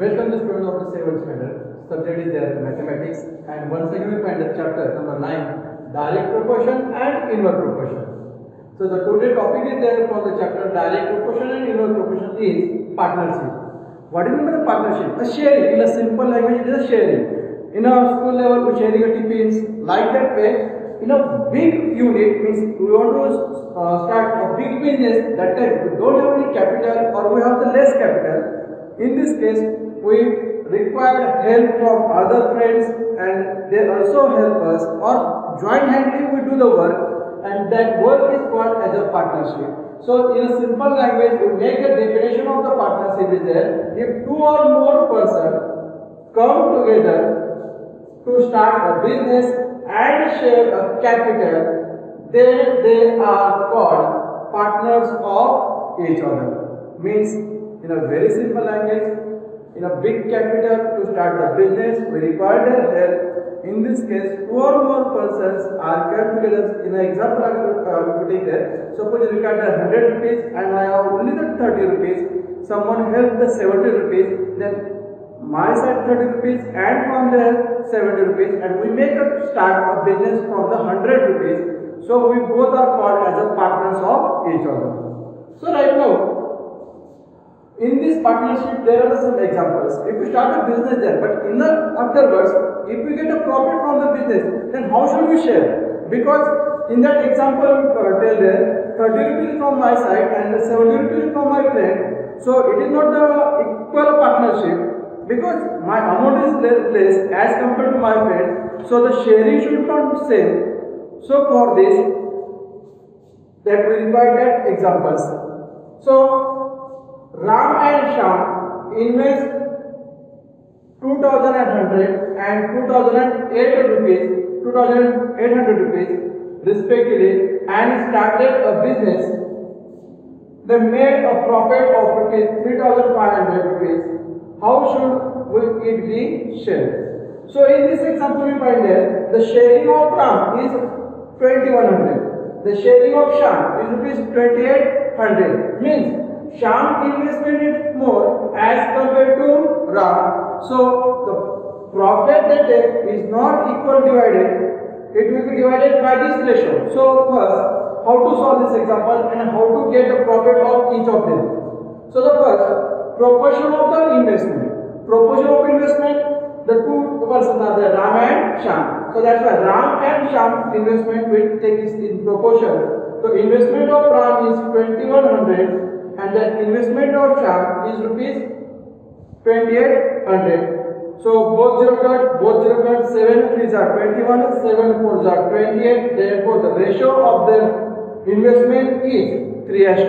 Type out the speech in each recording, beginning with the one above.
Welcome to student of the 7th standard. Subject is there mathematics, and once again we find the chapter number 9, direct proportion and inverse proportion. So the total topic is there for the chapter direct proportion and inverse proportion is partnership. What do you mean by partnership? A sharing. In a simple language, it is a sharing. In a school level, we sharing a tiffins. Like that way, in a big unit means we want to start a big business. That time we don't have any capital or we have the less capital. In this case, we require help from other friends and they also help us, or jointly we do the work, and that work is called as a partnership. So in a simple language, we make the definition of the partnership is there. If two or more persons come together to start a business and share a capital, then they are called partners of each other. Means in a very simple language, in a big capital to start the business, we require their help. In this case, two or more persons are come together. In an example, I will take there. Suppose you require the 100 rupees and I have only the 30 rupees. Someone helped the 70 rupees. Then my side 30 rupees and from there 70 rupees, and we make a start a business from the 100 rupees. So we both are called as a partners of each other. So right now, in this partnership, there are some examples. If we start a business there, but in the afterwards, if we get a profit from the business, then how should we share? Because in that example, tell there 30 rupees from my side and the 70 rupees from my friend. So it is not the equal partnership because my amount is less as compared to my friend. So the sharing should not be same. So for this, that we require that examples. So Ram and Shyam invest 2,100 and 2,800 rupees respectively and started a business. They made a profit of rupees 3,500 rupees. How should it be shared? So in this example we find that the sharing of Ram is 2,100. The sharing of Shyam is rupees 2,800. Means Shyam investment is more as compared to Ram. So the profit they take is not equal divided. It will be divided by this ratio. So first, how to solve this example and how to get the profit of each of them. So the first, proportion of the investment. Proportion of investment, the two persons are there, Ram and Shyam. So that's why Ram and Shyam investment will take this in proportion. So investment of Ram is 2,100. And the investment of Shyam is rupees 2,800. So both zero cut, 7 3s are 21, 7 4s are 28. Therefore, the ratio of the investment is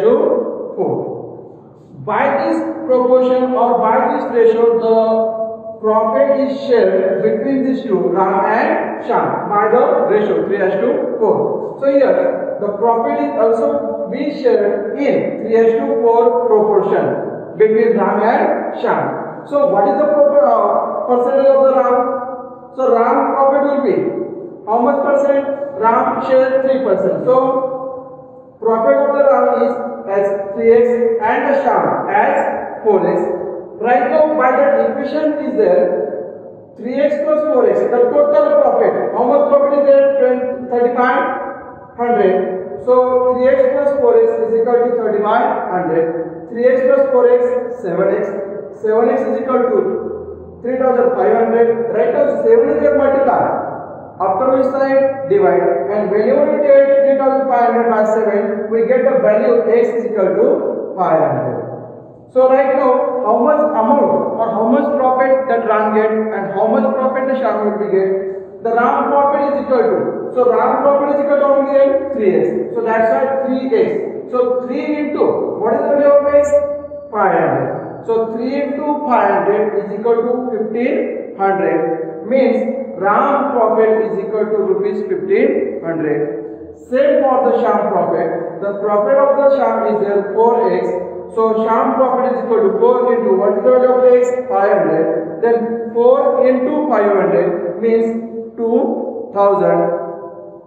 3:4. By this proportion or by this ratio, the profit is shared between these two, Ram and Shyam, by the ratio 3:4. So here, the profit is also be shared in 3:4 proportion between Ram and Shyam. So what is the percentage of the Ram? So Ram profit will be how much percent? Ram share 3%. So profit of the Ram is as 3x and the Shyam as 4x. Right now by that equation is there 3x plus 4x, the total profit. How much profit is there? 3,500. So 3x plus 4x is equal to 3,500. 3x plus 4x 7x. 7x is equal to 3,500. Right now 7 is a multiply. After we side divide, and whenever we take 3,500 by 7, we get the value x is equal to 500. So right now, how much amount or how much profit that Ram get and how much profit the Shyam will be get? The Ram profit is equal to, so Ram profit is equal to only 3x. So that's why 3x. So 3 into, what is the value of x? 500. So 3 into 500 is equal to 1,500. Means Ram profit is equal to rupees 1,500. Same for the Shyam profit. The profit of the Shyam is there 4x. So Shyam profit is equal to 4 into, what is the value of x? 500. Then 4 into 500 means 2,000.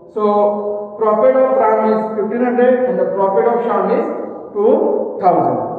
So profit of Ram is 1,500 and the profit of Shyam is 2,000.